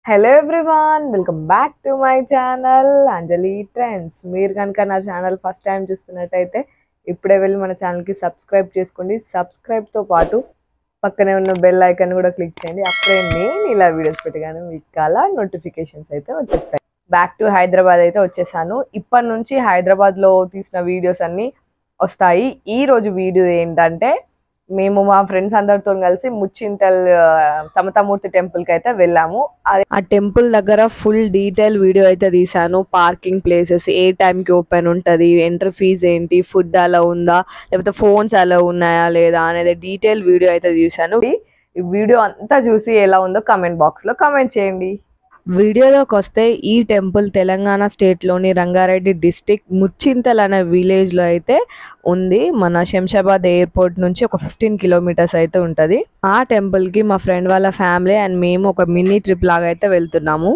Hello everyone, welcome back to my channel Anjali trends. మీరు కనుక నా ఛానల్ ఫస్ట్ టైం చూస్తున్నట్టయితే ఇప్పుడే వెళ్ళి మన ఛానల్కి సబ్స్క్రైబ్ చేసుకోండి. సబ్స్క్రైబ్తో పాటు పక్కనే ఉన్న బెల్ ఐకాన్ కూడా క్లిక్ చేయండి. అప్పుడే నేను ఇలా వీడియోస్ పెట్టగానే మీకు అలా నోటిఫికేషన్స్ అయితే వచ్చేస్తాయి. బ్యాక్ టు హైదరాబాద్ అయితే వచ్చేసాను. ఇప్పటి నుంచి హైదరాబాద్లో తీసిన వీడియోస్ అన్నీ వస్తాయి. ఈ రోజు వీడియో ఏంటంటే మేము మా ఫ్రెండ్స్ అందరితో కలిసి ముచ్చింతల్ సమతామూర్తి టెంపుల్ కి అయితే వెళ్ళాము. ఆ టెంపుల్ దగ్గర ఫుల్ డీటెయిల్ వీడియో అయితే తీసాను. పార్కింగ్ ప్లేసెస్, ఏ టైం కి ఓపెన్ ఉంటది, ఎంట్రీ ఫీజ్ ఏంటి, ఫుడ్ అలా ఉందా, లేకపోతే ఫోన్స్ అలా ఉన్నాయా లేదా అనేది డీటెయిల్ వీడియో అయితే తీసాను. ఈ వీడియో అంతా చూసి ఎలా ఉందో కామెంట్ బాక్స్ లో కామెంట్ చేయండి. వీడియోలోకి వస్తే ఈ టెంపుల్ తెలంగాణ స్టేట్లోని రంగారెడ్డి డిస్టిక్ ముచ్చింతల్ అనే విలేజ్లో అయితే ఉంది. మన శంషాబాద్ ఎయిర్పోర్ట్ నుంచి ఒక 15 కిలోమీటర్స్ అయితే ఉంటుంది. ఆ టెంపుల్కి మా ఫ్రెండ్ వాళ్ళ ఫ్యామిలీ అండ్ మేము ఒక మినీ ట్రిప్ లాగా అయితే వెళ్తున్నాము.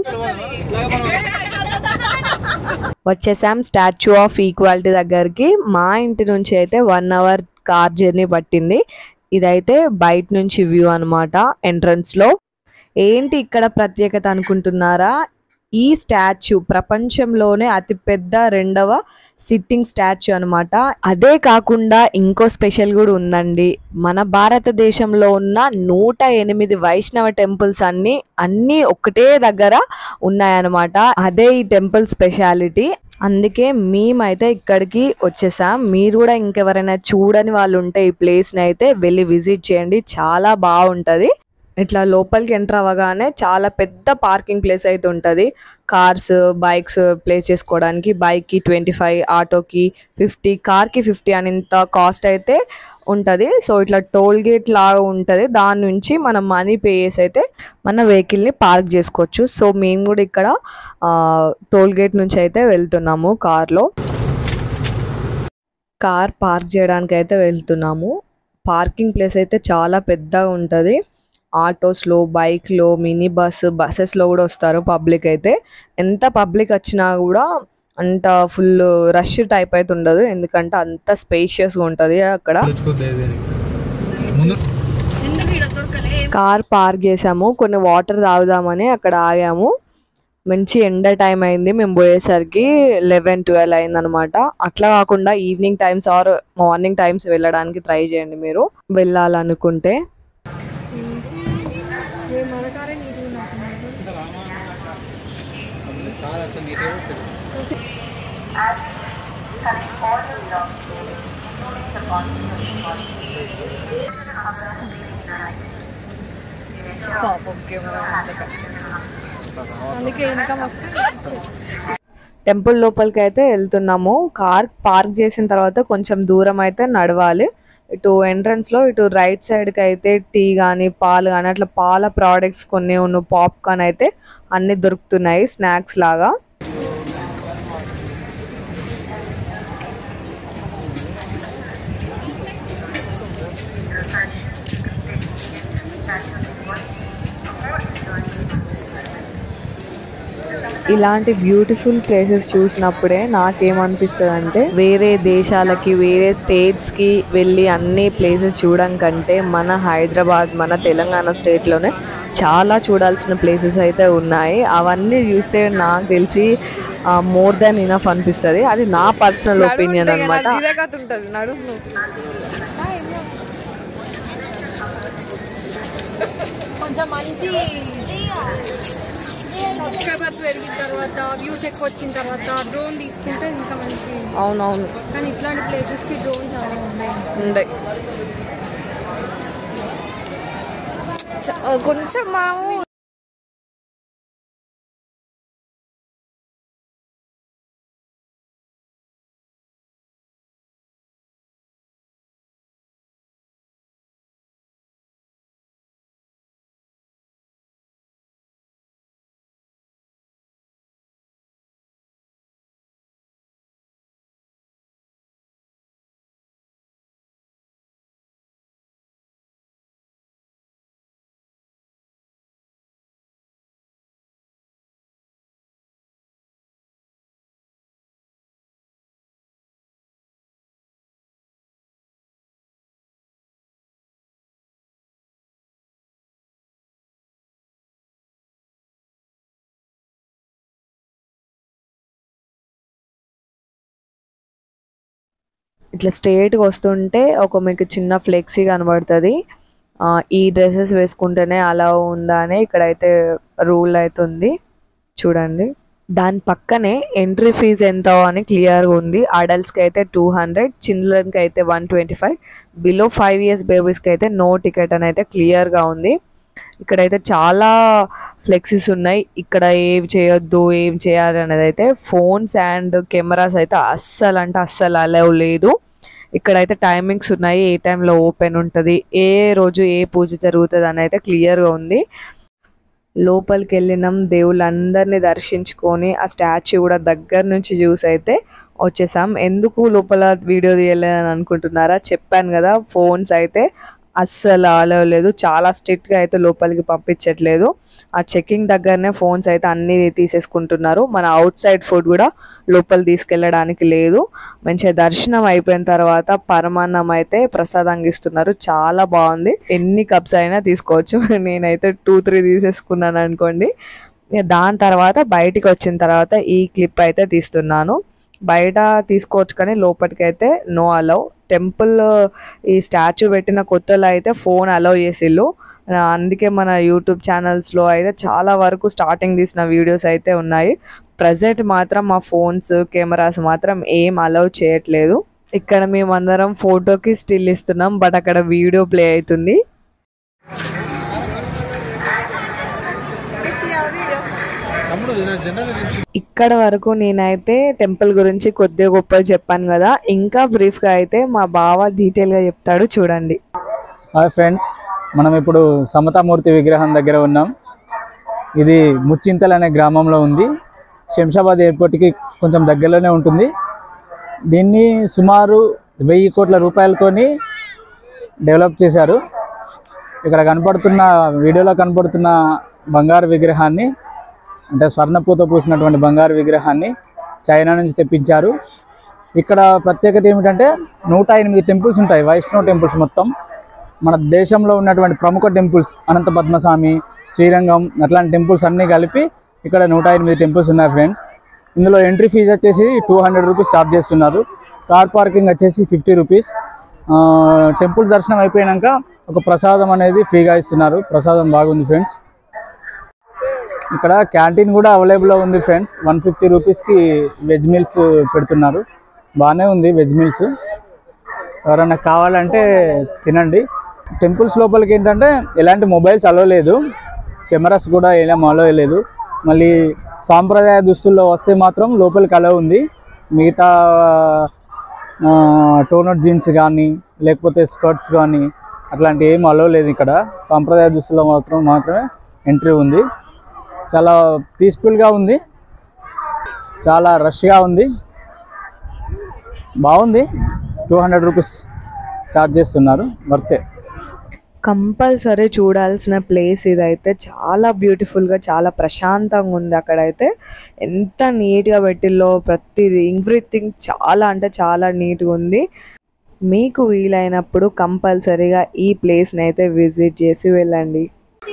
వచ్చేసాం స్టాచ్యూ ఆఫ్ ఈక్వాలిటీ దగ్గరికి. మా ఇంటి నుంచి అయితే 1 అవర్ కార్ జర్నీ పట్టింది. ఇదైతే బయట నుంచి వ్యూ అనమాట. ఎంట్రన్స్ లో ఏంటి ఇక్కడ ప్రత్యేకత అనుకుంటున్నారా? ఈ స్టాచ్యూ ప్రపంచంలోనే అతిపెద్ద రెండవ సిట్టింగ్ స్టాచ్యూ అనమాట. అదే కాకుండా ఇంకో స్పెషల్ కూడా ఉందండి. మన భారతదేశంలో ఉన్న 108 వైష్ణవ టెంపుల్స్ అన్నీ ఒకటే దగ్గర ఉన్నాయన్నమాట. అదే ఈ టెంపుల్ స్పెషాలిటీ. అందుకే మేమైతే ఇక్కడికి వచ్చేసాం. మీరు కూడా ఇంకెవరైనా చూడని వాళ్ళు ఉంటే ఈ ప్లేస్ని అయితే వెళ్ళి విజిట్ చేయండి. చాలా బాగుంటుంది. ఇట్లా లోపలికి ఎంటర్ అవ్వగానే చాలా పెద్ద పార్కింగ్ ప్లేస్ అయితే ఉంటుంది. కార్స్, బైక్స్ ప్లేస్ చేసుకోవడానికి. బైక్కి 25, ఆటోకి 50, కార్కి 50 అనేంత కాస్ట్ అయితే ఉంటుంది. సో ఇట్లా టోల్ గేట్ లాగా ఉంటుంది. దాని నుంచి మనం మనీ పే చేసి అయితే మన వెహికల్ని పార్క్ చేసుకోవచ్చు. సో మేము కూడా ఇక్కడ టోల్ గేట్ నుంచి అయితే వెళ్తున్నాము. కార్ పార్క్ చేయడానికి అయితే వెళ్తున్నాము. పార్కింగ్ ప్లేస్ అయితే చాలా పెద్దగా ఉంటుంది. ఆటోస్లో, బైక్లో, మినీ బస్సెస్లో కూడా వస్తారు పబ్లిక్ అయితే. ఎంత పబ్లిక్ వచ్చినా కూడా అంత ఫుల్ రష్ టైప్ అయితే ఉండదు. ఎందుకంటే అంత స్పేషియస్గా ఉంటుంది అక్కడ. కార్ పార్క్ చేసాము. కొన్ని వాటర్ తాగుదామని అక్కడ ఆగాము. మంచి ఎండ టైం అయింది. మేము పోయేసరికి 11-12 అయింది అనమాట. అట్లా కాకుండా evening times or morning times వెళ్ళడానికి ట్రై చేయండి మీరు వెళ్ళాలనుకుంటే. టెంపుల్ లోపలికి అయితే వెళ్తున్నాము. కార్ పార్క్ చేసిన తర్వాత కొంచెం దూరం అయితే నడవాలి. ఇటు ఎంట్రన్స్ లో ఇటు రైట్ సైడ్ కి అయితే టీ కానీ పాలు కానీ అట్లా పాల ప్రోడక్ట్స్ కొన్ని పాప్కార్న్ అయితే అన్ని దొరుకుతున్నాయి స్నాక్స్ లాగా. ఇలాంటి బ్యూటిఫుల్ ప్లేసెస్ చూసినప్పుడే నాకేమనిపిస్తుంది అంటే వేరే దేశాలకి, వేరే స్టేట్స్కి వెళ్ళి అన్ని ప్లేసెస్ చూడడం కంటే మన హైదరాబాద్, మన తెలంగాణ స్టేట్లోనే చాలా చూడాల్సిన ప్లేసెస్ అయితే ఉన్నాయి. అవన్నీ చూస్తే నాకు తెలిసి మోర్ దాన్ ఇనఫ్ అనిపిస్తుంది. అది నా పర్సనల్ ఒపీనియన్ అనమాట. కొంచెం మంచి సబ్స్క్రైబర్స్ పెరిగిన తర్వాత, వ్యూస్ ఎక్కువ వచ్చిన తర్వాత డ్రోన్ తీసుకుంటే ఇంకా మంచి. అవునవును, కానీ ఇట్లాంటి ప్లేసెస్కి డ్రోన్ చాలా ఉండే కొంచెం మనము ఇట్లా స్ట్రేట్గా వస్తుంటే ఒక మీకు చిన్న ఫ్లెక్సీ కనబడుతుంది. ఈ డ్రెస్సెస్ వేసుకుంటేనే అలా ఉందా అని ఇక్కడైతే రూల్ అవుతుంది చూడండి. దాని పక్కనే ఎంట్రీ ఫీజు ఎంత అని క్లియర్గా ఉంది. అడల్ట్స్కి అయితే 200, చిల్డ్రన్కి అయితే 125, బిలో 5 years బేబీస్కి అయితే నో టికెట్ అని అయితే క్లియర్గా ఉంది. ఇక్కడైతే చాలా ఫ్లెక్సీస్ ఉన్నాయి. ఇక్కడ ఏం చేయొద్దు ఏం చేయాలి అనేది అయితే ఫోన్స్ అండ్ కెమెరాస్ అయితే అస్సలు అలౌ లేదు. ఇక్కడైతే టైమింగ్స్ ఉన్నాయి, ఏ టైంలో ఓపెన్ ఉంటుంది, ఏ రోజు ఏ పూజ జరుగుతుంది అని అయితే క్లియర్గా ఉంది. లోపలికి వెళ్ళినాం, దేవుళ్ళందరినీ దర్శించుకొని ఆ స్టాచ్యూ కూడా దగ్గర నుంచి చూసి అయితే వచ్చేసాం. ఎందుకు లోపల వీడియో తీయలేదని అనుకుంటున్నారా? చెప్పాను కదా, ఫోన్స్ అయితే అస్సలు అలౌ లేదు. చాలా స్ట్రిక్ట్గా అయితే లోపలికి పంపించట్లేదు. ఆ చెకింగ్ దగ్గరనే ఫోన్స్ అయితే అన్నీ తీసేసుకుంటున్నారు. మన అవుట్ సైడ్ ఫుడ్ కూడా లోపల తీసుకెళ్ళడానికి లేదు. మంచిగా దర్శనం అయిపోయిన తర్వాత పరమాన్నం అయితే ప్రసాదంగా ఇస్తున్నారు. చాలా బాగుంది. ఎన్ని కప్స్ అయినా తీసుకోవచ్చు. నేనైతే 2-3 తీసేసుకున్నాను అనుకోండి. దాని తర్వాత బయటికి వచ్చిన తర్వాత ఈ క్లిప్ అయితే తీస్తున్నాను. బయట తీసుకోవచ్చు కానీ లోపలికి అయితే నో అలౌ. టెంపుల్ ఈ స్టాచ్యూ పెట్టిన కొత్తలో అయితే ఫోన్ అలౌ చేసిళ్ళు. అందుకే మన యూట్యూబ్ ఛానల్స్లో అయితే చాలా వరకు స్టార్టింగ్ తీసిన వీడియోస్ అయితే ఉన్నాయి. ప్రజెంట్ మాత్రం మా ఫోన్స్ కెమెరాస్ మాత్రం ఏం అలౌ చేయట్లేదు. ఇక్కడ మేమందరం ఫోటోకి స్టిల్ ఇస్తున్నాం, బట్ అక్కడ వీడియో ప్లే అవుతుంది. ఇక్కడ వరకు నేనైతే టెంపుల్ గురించి కొద్దిగా గొప్ప చెప్పాను కదా. ఇంకా బ్రీఫ్గా అయితే మా బావ డీటెయిల్గా చెప్తాడు, చూడండి. హాయ్ ఫ్రెండ్స్, మనం ఇప్పుడు సమతామూర్తి విగ్రహం దగ్గర ఉన్నాం. ఇది ముచ్చింతల్ అనే గ్రామంలో ఉంది. శంషాబాద్ ఎయిర్పోర్ట్కి కొంచెం దగ్గరలోనే ఉంటుంది. దీన్ని సుమారు 1000 కోట్ల రూపాయలతోని డెవలప్ చేశారు. ఇక్కడ కనపడుతున్న వీడియోలో కనపడుతున్న బంగారు విగ్రహాన్ని, అంటే స్వర్ణపూత పూసినటువంటి బంగారు విగ్రహాన్ని చైనా నుంచి తెప్పించారు. ఇక్కడ ప్రత్యేకత ఏమిటంటే 108 టెంపుల్స్ ఉంటాయి, వైష్ణవ టెంపుల్స్. మొత్తం మన దేశంలో ఉన్నటువంటి ప్రముఖ టెంపుల్స్, అనంత పద్మస్వామి, శ్రీరంగం, అట్లాంటి టెంపుల్స్ అన్నీ కలిపి ఇక్కడ 108 టెంపుల్స్ ఉన్నాయి ఫ్రెండ్స్. ఇందులో ఎంట్రీ ఫీజు వచ్చేసి 200 రూపీస్ ఛార్జ్ చేస్తున్నారు. కార్ పార్కింగ్ వచ్చేసి 50 రూపీస్. టెంపుల్ దర్శనం అయిపోయాక ఒక ప్రసాదం అనేది ఫ్రీగా ఇస్తున్నారు. ప్రసాదం బాగుంది ఫ్రెండ్స్. ఇక్కడ క్యాంటీన్ కూడా అవైలబుల్లో ఉంది ఫ్రెండ్స్. 150 రూపీస్కి వెజ్ మీల్స్ పెడుతున్నారు. బాగానే ఉంది వెజ్ మీల్స్. ఎవరైనా కావాలంటే తినండి. టెంపుల్స్ లోపలికి ఏంటంటే ఎలాంటి మొబైల్స్ అలో లేదు, కెమెరాస్ కూడా ఏం అలో లేదు. మళ్ళీ సాంప్రదాయ దుస్తుల్లో వస్తే మాత్రం లోపలికి అలో ఉంది. మిగతా టోనర్ జీన్స్ కానీ లేకపోతే స్కర్ట్స్ కానీ అట్లాంటి ఏం అలో లేదు. ఇక్కడ సాంప్రదాయ దుస్తుల్లో మాత్రమే ఎంట్రీ ఉంది. చాలా పీస్ఫుల్గా ఉంది, చాలా రష్గా ఉంది, బాగుంది. 200 రూపీస్ ఛార్జ్ చేస్తున్నారు, వర్తే. కంపల్సరీ చూడాల్సిన ప్లేస్ ఇదైతే. చాలా బ్యూటిఫుల్గా, చాలా ప్రశాంతంగా ఉంది. అక్కడైతే ఎంత నీట్గా పెట్టిల్లో ప్రతిదీ, ఎవ్రీథింగ్ చాలా అంటే చాలా నీట్గా ఉంది. మీకు వీలైనప్పుడు కంపల్సరీగా ఈ ప్లేస్ని అయితే విజిట్ చేసి వెళ్ళండి.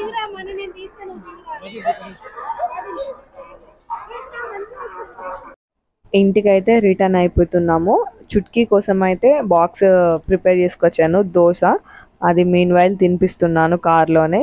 ఇంటికైతే రిటర్న్ అయిపోతున్నాము. చుట్కీ కోసం అయితే బాక్స్ ప్రిపేర్ చేసుకొచ్చాను, దోశ. అది మీన్ వైల్ తినిపిస్తున్నాను కార్లోనే.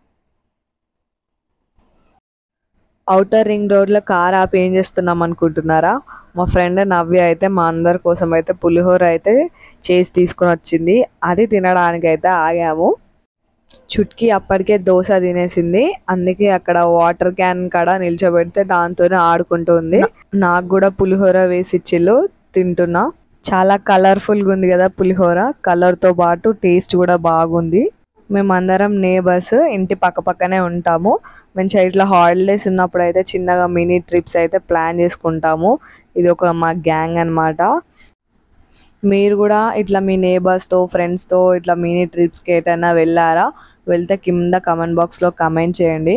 ఔటర్ రింగ్ రోడ్లో కార్ ఆపి ఏం చేస్తున్నాం అనుకుంటున్నారా? మా ఫ్రెండ్ నవ్య అయితే మా అందరి కోసం అయితే పులిహోర అయితే చేసి తీసుకొని వచ్చింది. అది తినడానికి అయితే ఆగాము. చుట్కీ అప్పటికే దోశ తినేసింది, అందుకే అక్కడ వాటర్ క్యాన్ కాడ నిల్చోబెడితే దాంతోనే ఆడుకుంటుంది. నాకు కూడా పులిహోర వేసి ఇచ్చిళ్ళు, తింటున్నా. చాలా కలర్ఫుల్గా ఉంది కదా పులిహోర, కలర్తో పాటు టేస్ట్ కూడా బాగుంది. మేమందరం నేబర్స్, ఇంటి పక్కనే ఉంటాము. మంచిగా ఇట్లా హాలిడేస్ ఉన్నప్పుడు అయితే చిన్నగా మినీ ట్రిప్స్ అయితే ప్లాన్ చేసుకుంటాము. ఇది ఒక మా గ్యాంగ్ అనమాట. మీరు కూడా ఇట్లా మీ నేబర్స్తో, ఫ్రెండ్స్తో ఇట్లా మినీ ట్రిప్స్కి ఎటైనా వెళ్ళారా? వెళ్తే కింద కమెంట్ బాక్స్లో కమెంట్ చేయండి.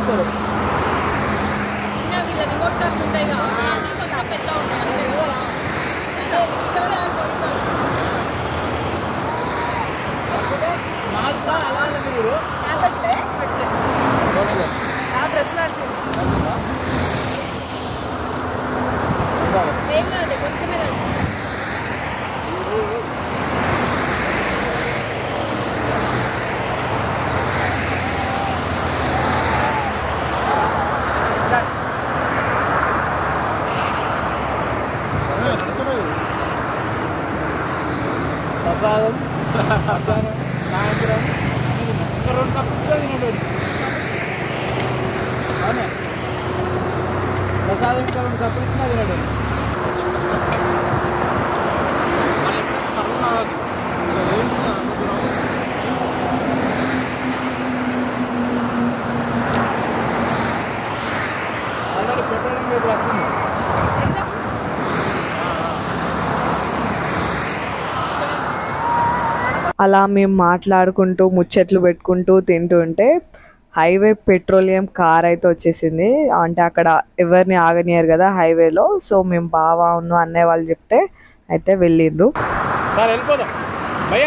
చేస్తారు. చిన్న వీళ్ళ రిమోట్ కార్స్ ఉంటాయి కదా అవి కొంచెం పెద్ద ఉంటాయి అంతే కదా. పెట్టలే ఆ డ్రెస్ నడిచింది ఏం కాదు కొంచెమే నడిచింది. ప్రసాదం సాయంత్రం ఇంకా 2 కప్పులు తినండి. అవునా ప్రసాదం ఇంకా 2 కప్పులు ఇచ్చినా తినండి. ఆల్రెడీ పెట్టడం ఇప్పుడు వస్తుంది. అలా మేము మాట్లాడుకుంటూ ముచ్చట్లు పెట్టుకుంటూ తింటుంటే హైవే పెట్రోలియం కార్ అయితే వచ్చేసింది. అంటే అక్కడ ఎవరిని ఆగనియరు కదా హైవేలో. సో మేము బావా ఉన్న అన్నయ్య వాళ్ళు చెప్తే అయితే వెళ్ళిండ్రు. సార్ వెళ్ళిపోదాం భయ్యా.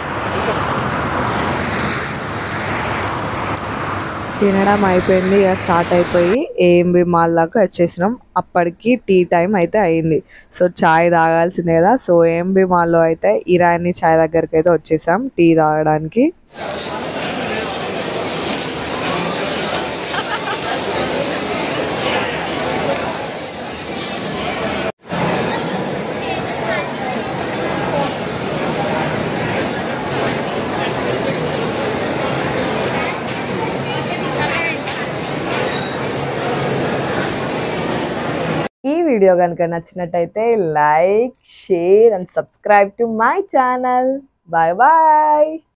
తినడం అయిపోయింది, ఇక స్టార్ట్ అయిపోయి ఏఎంబి మాల్ దాకా వచ్చేసినాం. అప్పటికి టీ టైం అయితే అయింది. సో చాయ్ తాగాల్సిందే కదా. సో ఏఎంబి మాల్లో అయితే ఇరానీ చాయ్ దగ్గరికి అయితే వచ్చేసాం టీ తాగడానికి. ఈ వీడియో కనుక నచ్చినట్టయితే like, share and subscribe to my channel. Bye bye.